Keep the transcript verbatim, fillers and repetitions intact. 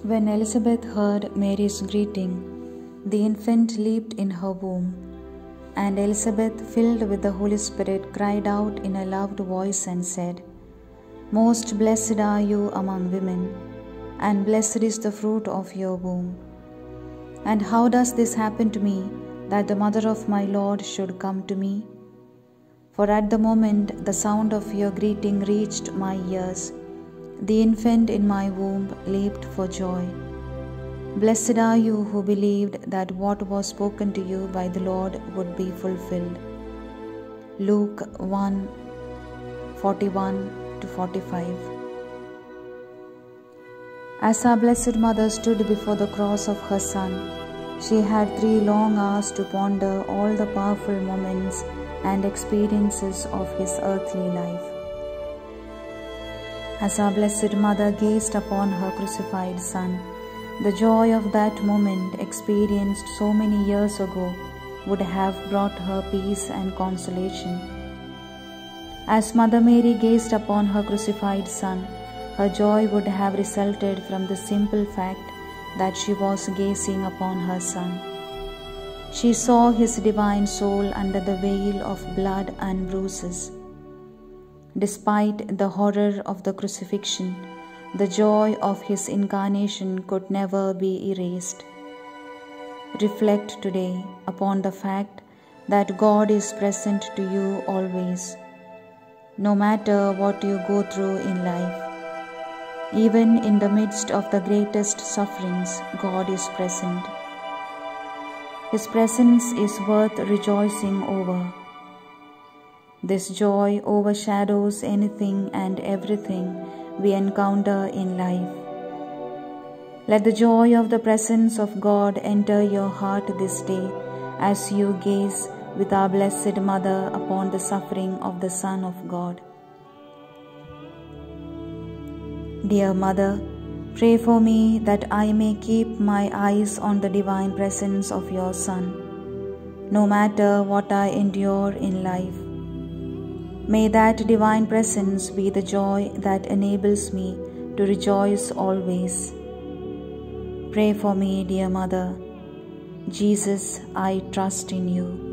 When Elizabeth heard Mary's greeting, the infant leaped in her womb, and Elizabeth, filled with the Holy Spirit, cried out in a loud voice and said, "Most blessed are you among women, and blessed is the fruit of your womb. And how does this happen to me, that the mother of my Lord should come to me? For at the moment the sound of your greeting reached my ears, the infant in my womb leaped for joy. Blessed are you who believed that what was spoken to you by the Lord would be fulfilled." Luke one forty-one to forty-five. As our Blessed Mother stood before the cross of her Son, she had three long hours to ponder all the powerful moments and experiences of his earthly life. As our Blessed Mother gazed upon her crucified Son, the joy of that moment, experienced so many years ago, would have brought her peace and consolation. As Mother Mary gazed upon her crucified Son, her joy would have resulted from the simple fact that she was gazing upon her Son. She saw his divine soul under the veil of blood and bruises. Despite the horror of the crucifixion, the joy of his incarnation could never be erased. Reflect today upon the fact that God is present to you always, no matter what you go through in life. Even in the midst of the greatest sufferings, God is present. His presence is worth rejoicing over. This joy overshadows anything and everything we encounter in life. Let the joy of the presence of God enter your heart this day as you gaze with our Blessed Mother upon the suffering of the Son of God. Dear Mother, pray for me that I may keep my eyes on the divine presence of your Son, no matter what I endure in life. May that divine presence be the joy that enables me to rejoice always. Pray for me, dear Mother. Jesus, I trust in you.